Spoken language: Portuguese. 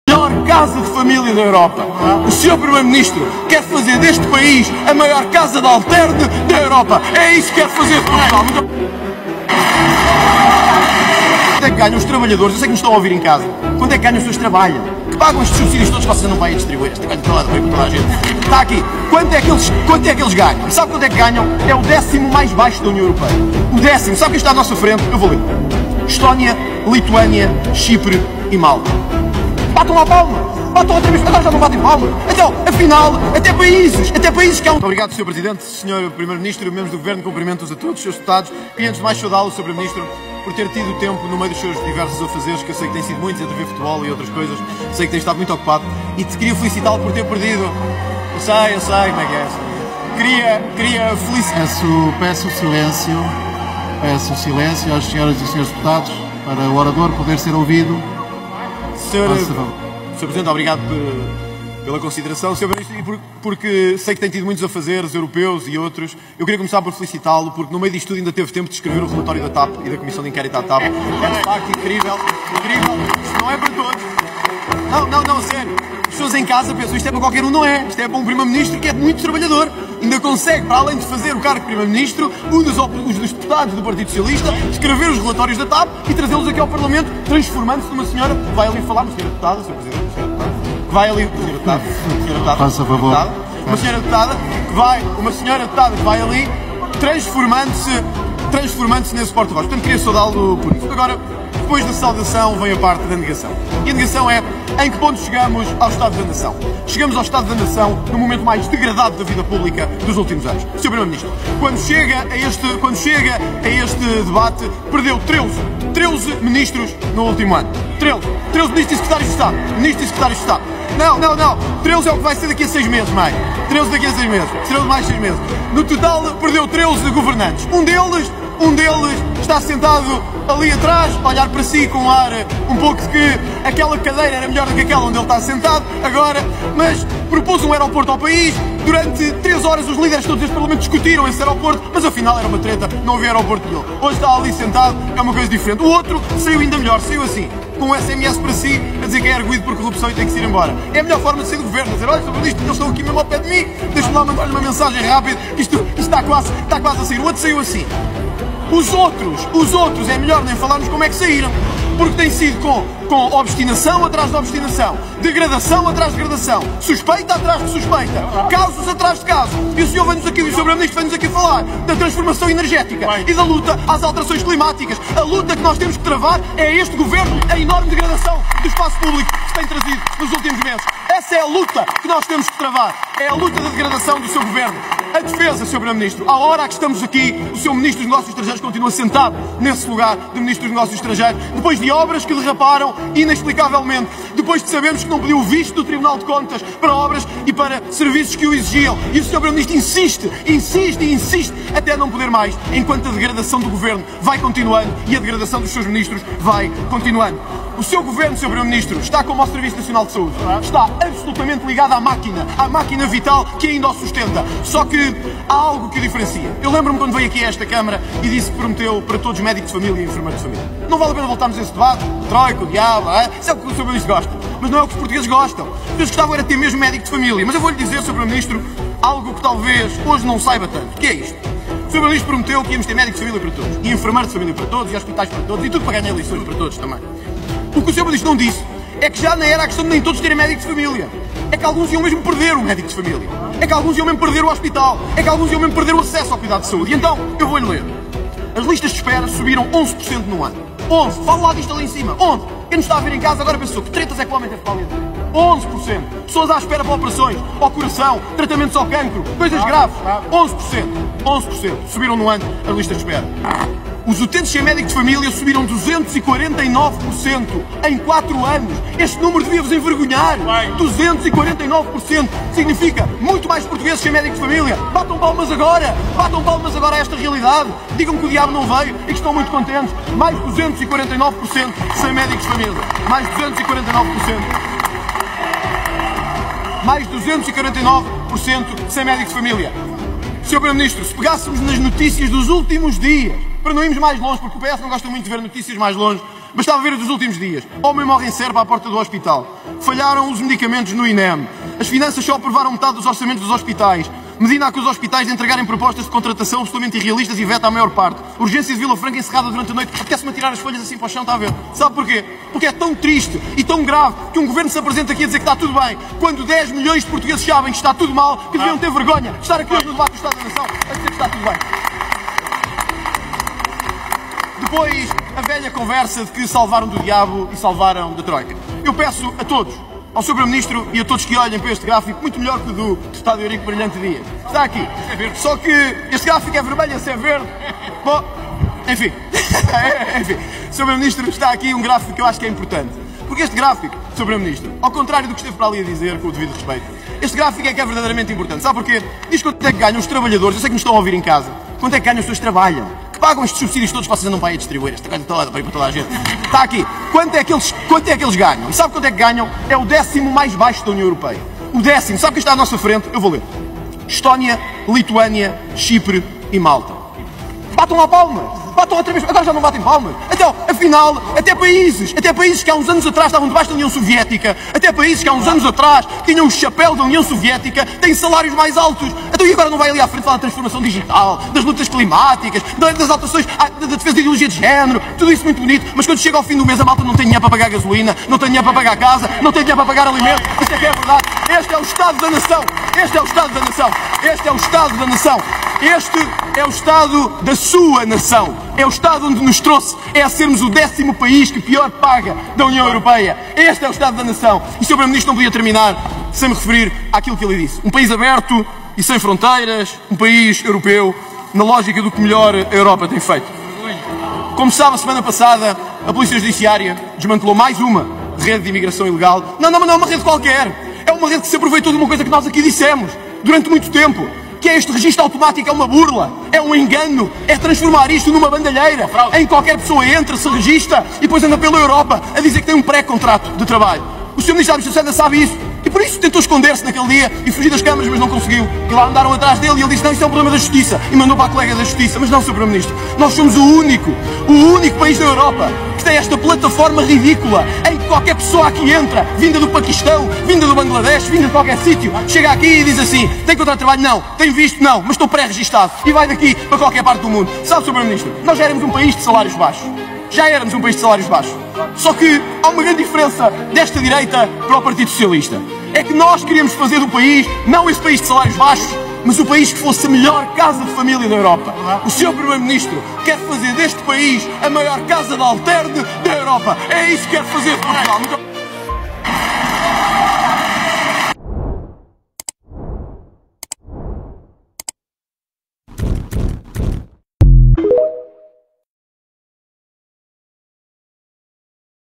Maior casa de família da Europa. O Sr. Primeiro-Ministro quer fazer deste país a maior casa de alterne da Europa. É isso que quer fazer Portugal. Quanto é que ganham os trabalhadores? Eu sei que nos estão a ouvir em casa. Quanto é que ganham as pessoas que trabalham? Que pagam estes subsídios todos que vocês não vai distribuir. Esta coisa toda para toda a gente. Está aqui. Quanto é que eles ganham? E sabe quanto é que ganham? É o 10º mais baixo da União Europeia. O 10º. Sabe quem está à nossa frente? Eu vou ler. Estónia, Lituânia, Chipre e Malta. Batam lá palma! Batam outra vez, agora já não batem palma! Então, afinal, até países que há um... Obrigado, Sr. Presidente, Sr. Primeiro-Ministro, membros do Governo, cumprimento-os a todos os seus deputados e antes de mais saudá-lo, Sr. Primeiro-Ministro, por ter tido tempo no meio dos seus diversos afazeres, que eu sei que tem sido muitos, entre ver futebol e outras coisas, sei que tem estado muito ocupado e te queria felicitá-lo por ter perdido. Eu sei como é que é. Queria felicitar... Peço silêncio às senhoras e senhores deputados para o orador poder ser ouvido. Sr. Presidente, obrigado pela consideração. Sr. Ministro, porque sei que tem tido muitos afazeres europeus e outros, eu queria começar por felicitá-lo, porque no meio disto tudo ainda teve tempo de escrever o relatório da TAP e da Comissão de Inquérito à TAP. É de facto incrível. Isto não é para todos. Não, sério. As pessoas em casa pensam, isto é para qualquer um, não é. Isto é para um Primeiro-Ministro que é muito trabalhador. Ainda consegue, para além de fazer o cargo de Primeiro-Ministro, um dos deputados do Partido Socialista, escrever os relatórios da TAP e trazê-los aqui ao Parlamento, transformando-se numa senhora que vai ali falar, uma senhora deputada, Sr. Presidente, uma senhora deputada, que vai ali, uma senhora deputada, faça favor. Uma senhora deputada que vai ali, transformando-se nesse porta-voz. Portanto, queria saudá-lo por isso. Agora, depois da saudação vem a parte da negação. E a negação é em que ponto chegamos ao Estado da Nação. Chegamos ao Estado da Nação no momento mais degradado da vida pública dos últimos anos. Sr. Primeiro-Ministro, quando chega a este debate, perdeu 13 ministros no último ano. 13 ministros e secretários de Estado. Ministros e secretários de Estado. Não. 13 é o que vai ser daqui a 6 meses, mãe. 13 daqui a 6 meses. Serão mais 6 meses. No total, perdeu 13 governantes. Um deles está sentado ali atrás, a olhar para si com um ar um pouco de que aquela cadeira era melhor do que aquela onde ele está sentado agora, mas propôs um aeroporto ao país. Durante 3 horas os líderes todos deste Parlamento discutiram esse aeroporto, mas afinal era uma treta, não havia aeroporto nenhum. Hoje está ali sentado, é uma coisa diferente. O outro saiu ainda melhor, saiu assim, com um SMS para si, a dizer que é arguido por corrupção e tem que se ir embora. É a melhor forma de sair do governo, a dizer, olha, sobre isto, eles estão aqui mesmo ao pé de mim, deixa-me lá mandar-lhe uma mensagem rápida, que isto está quase a sair. O outro saiu assim. Os outros, é melhor nem falarmos como é que saíram, porque tem sido com obstinação atrás de obstinação, degradação atrás de degradação, suspeita atrás de suspeita, casos atrás de casos. E o senhor vem-nos aqui, o Sr. Primeiro-Ministro vem-nos aqui falar da transformação energética e da luta às alterações climáticas. A luta que nós temos que travar é este governo, a enorme degradação do espaço público que se tem trazido nos últimos meses. Essa é a luta que nós temos que travar, é a luta da degradação do seu governo. A defesa, Sr. Primeiro-Ministro, à hora que estamos aqui, o Sr. Ministro dos Negócios Estrangeiros continua sentado nesse lugar de Ministro dos Negócios Estrangeiros, depois de obras que derraparam inexplicavelmente, depois de sabermos que não pediu o visto do Tribunal de Contas para obras e para serviços que o exigiam. E o Sr. Primeiro-Ministro insiste até não poder mais, enquanto a degradação do governo vai continuando e a degradação dos seus ministros vai continuando. O seu governo, Sr. Primeiro-Ministro, está como ao Serviço Nacional de Saúde. Está absolutamente ligado à máquina vital que ainda o sustenta. Só que há algo que o diferencia. Eu lembro-me quando veio aqui a esta Câmara e disse que prometeu para todos os médicos de família e enfermeiros de família. Não vale a pena voltarmos a esse debate? O Troika, o diabo, isso é o que o Sr. Primeiro-Ministro gosta. Mas não é o que os portugueses gostam. Eles gostavam era de ter mesmo médico de família. Mas eu vou-lhe dizer, Sr. Primeiro-Ministro, algo que talvez hoje não saiba tanto. Que é isto? O Sr. Primeiro-Ministro prometeu que íamos ter médico de família para todos, e enfermeiros de família para todos, e hospitais para todos, e tudo para ganhar eleições para todos também. O que o Sr. Primeiro-Ministro não disse é que já não era a questão de nem todos terem médico de família. É que alguns iam mesmo perder o médico de família. É que alguns iam mesmo perder o hospital. É que alguns iam mesmo perder o acesso ao cuidado de saúde. E então, eu vou-lhe ler. As listas de espera subiram 11% no ano. 11%. Fala lá disto ali em cima. 11%. Quem nos está a ver em casa agora pensou que tretas é que o homem teve para ali. 11%. Pessoas à espera para operações, ao coração, tratamentos ao cancro, coisas graves. 11%. 11%. Subiram no ano as listas de espera. Os utentes sem médico de família subiram 249% em 4 anos. Este número devia-vos envergonhar. 249% significa muito mais portugueses sem médico de família. Batam palmas agora a esta realidade. Digam que o diabo não veio e que estão muito contentes. Mais 249% sem médicos de família. Mais 249% sem médico de família. Sr. Primeiro-Ministro, se pegássemos nas notícias dos últimos dias, para não irmos mais longe, porque o PS não gosta muito de ver notícias mais longe, Bastava ver os dos últimos dias. Homem morre em Serpa à porta do hospital. Falharam os medicamentos no INEM. As finanças só aprovaram metade dos orçamentos dos hospitais. Medina acusa os hospitais de entregarem propostas de contratação absolutamente irrealistas e veta a maior parte. Urgência de Vila Franca encerrada durante a noite. Apetece-me tirar as folhas assim para o chão, está a ver? Sabe porquê? Porque é tão triste e tão grave que um governo se apresenta aqui a dizer que está tudo bem, quando 10 milhões de portugueses sabem que está tudo mal, que deviam ter vergonha de estar aqui hoje no debate do Estado da Nação a dizer que está tudo bem. Depois, a velha conversa de que salvaram do diabo e salvaram da Troika. Eu peço a todos, ao Sr. Primeiro-Ministro e a todos que olhem para este gráfico, muito melhor que o do Deputado Eurico Brilhante Dias. Está aqui. Só que este gráfico é vermelho, esse é verde. Bom, enfim. Enfim. Sr. Primeiro-Ministro, está aqui um gráfico que eu acho que é importante. Porque este gráfico, Sr. Primeiro-Ministro, ao contrário do que esteve para ali a dizer, com o devido respeito, este gráfico é que é verdadeiramente importante. Sabe porquê? Diz quanto é que ganham os trabalhadores, eu sei que nos estão a ouvir em casa, quanto é que ganham as pessoas que trabalham, que pagam estes subsídios todos que vocês andam para aí a distribuir, esta coisa toda, para ir para toda a gente. Está aqui. Quanto é que eles ganham? E sabe quanto é que ganham? É o 10º mais baixo da União Europeia. O 10º. Sabe quem está à nossa frente? Eu vou ler. Estónia, Lituânia, Chipre e Malta. Batam lá palmas. Batam outra vez. Agora já não batem palmas. Então, afinal, até países que há uns anos atrás estavam debaixo da União Soviética, até países que há uns anos atrás tinham o chapéu da União Soviética, têm salários mais altos. Então e agora não vai ali à frente falar da transformação digital, das lutas climáticas, das alterações, da defesa da ideologia de género, tudo isso muito bonito, mas quando chega ao fim do mês a malta não tem dinheiro para pagar gasolina, não tem dinheiro para pagar casa, não tem dinheiro para pagar alimento. Isto é que é verdade. Este é o Estado da Nação. Este é o Estado da Nação. Este é o Estado da Nação. Este é o Estado da sua nação. É o Estado onde nos trouxe, é a sermos o 10º país que pior paga da União Europeia. Este é o Estado da Nação. E o Sr. Primeiro-Ministro não podia terminar sem me referir àquilo que ele disse. Um país aberto e sem fronteiras, um país europeu, na lógica do que melhor a Europa tem feito. Como sabe, a semana passada, a Polícia Judiciária desmantelou mais uma rede de imigração ilegal. Não é uma rede qualquer. É uma rede que se aproveitou de uma coisa que nós aqui dissemos durante muito tempo, que é este registro automático, é uma burla, é um engano, é transformar isto numa bandalheira, em qualquer pessoa entra, se registra e depois anda pela Europa a dizer que tem um pré-contrato de trabalho. O Sr. Ministro da Administração sabe isso e por isso tentou esconder-se naquele dia e fugir das câmaras, mas não conseguiu. E lá andaram atrás dele e ele disse, não, isto é um problema da Justiça, e mandou para a colega da Justiça. Mas não, Sr. Primeiro-Ministro, nós somos o único país da Europa que tem esta plataforma ridícula em que qualquer pessoa aqui entra, vinda do Paquistão, vinda do Bangladesh, vinda de qualquer sítio, chega aqui e diz assim, tem contrato de trabalho? Não. Tem visto? Não. Mas estou pré-registado. E vai daqui para qualquer parte do mundo. Sabe, Sr. Primeiro-Ministro, nós já éramos um país de salários baixos. Já éramos um país de salários baixos. Só que há uma grande diferença desta direita para o Partido Socialista. É que nós queríamos fazer do país, não esse país de salários baixos, mas o país que fosse a melhor casa de família da Europa. O Sr. Primeiro-Ministro quer fazer deste país a maior casa de alterne da Europa. É isso que quer fazer de Portugal.